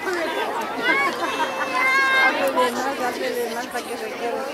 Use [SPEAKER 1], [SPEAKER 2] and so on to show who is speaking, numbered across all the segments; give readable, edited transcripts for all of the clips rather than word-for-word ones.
[SPEAKER 1] Háblele más para que se quede.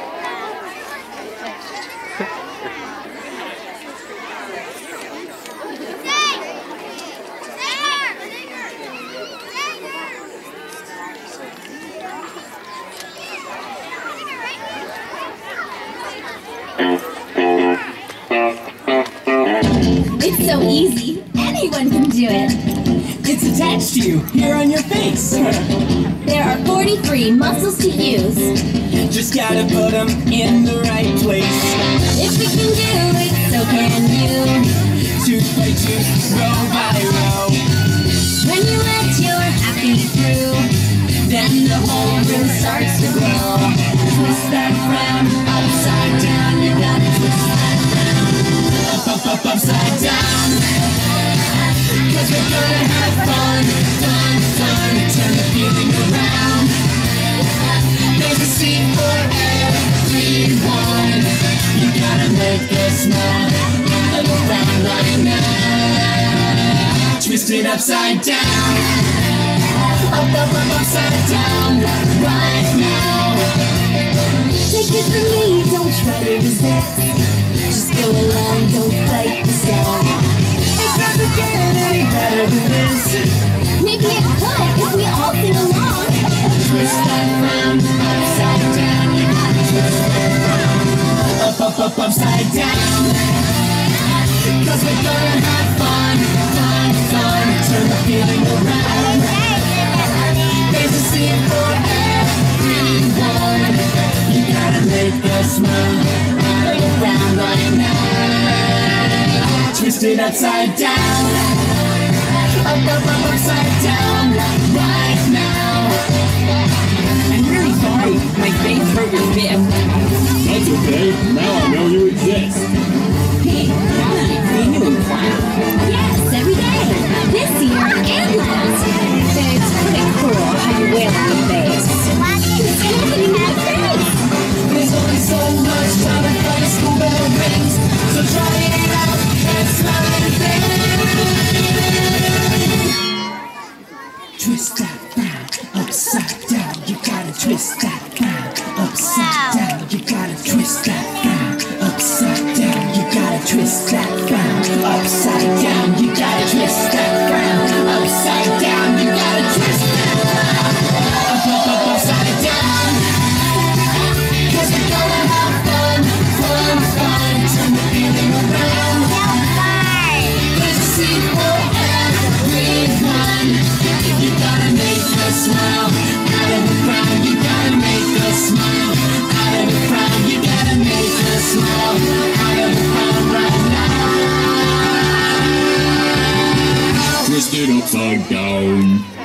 [SPEAKER 2] It's so easy. Anyone can do it.
[SPEAKER 3] It's attached to you, here on your face.
[SPEAKER 2] There are 43 muscles to use.
[SPEAKER 3] Just gotta put them in the right place.
[SPEAKER 2] If we can do it, so can you.
[SPEAKER 3] Tooth by tooth, row by row.
[SPEAKER 2] When you let your happy through,
[SPEAKER 3] Then the whole room starts to glow. Twist that frown upside down. You gotta twist that frown upside down. Cause we're gonna have fun, fun, fun. Turn the feeling around. There's a seat for everyone. You gotta make us smile. Look around right now. Twist it upside down. Upside down right now.
[SPEAKER 2] take it from me, don't try to resist. Just go along, don't fight the sound.
[SPEAKER 3] It's not to get any better than this.
[SPEAKER 2] Maybe it could if we all sing along.
[SPEAKER 3] Twist that round, upside down. You gotta twist that round. Upside down. Cause we're gonna have fun, fun, fun. Turn the feeling around. There's a scene for everyone. You gotta make us smile. Look around right now. Twist it upside down. Upside down right now.
[SPEAKER 4] I'm really sorry. My face hurt your bit.
[SPEAKER 5] That's okay. Now I know you exist.
[SPEAKER 4] Hey, we knew in class.
[SPEAKER 2] Yes, every day. This year and last. It's pretty cool how you wear your face. It's happening in my face.
[SPEAKER 3] There's only so much time to play school bell rings. So try it out and smile and twist that round, upside down. You gotta twist that round, upside down. You gotta twist that round, upside down. You gotta twist that round, upside down. You gotta twist that round, upside down. You gotta twist that round, upside down. Cause we're gonna have fun, fun, fun. Turn the feeling around. There's a seat for everyone. You gotta make us smile. Out of the crowd, you gotta make us smile. Out of the crowd, you gotta make us smile. Out of the crowd right now.
[SPEAKER 5] Twist it upside down.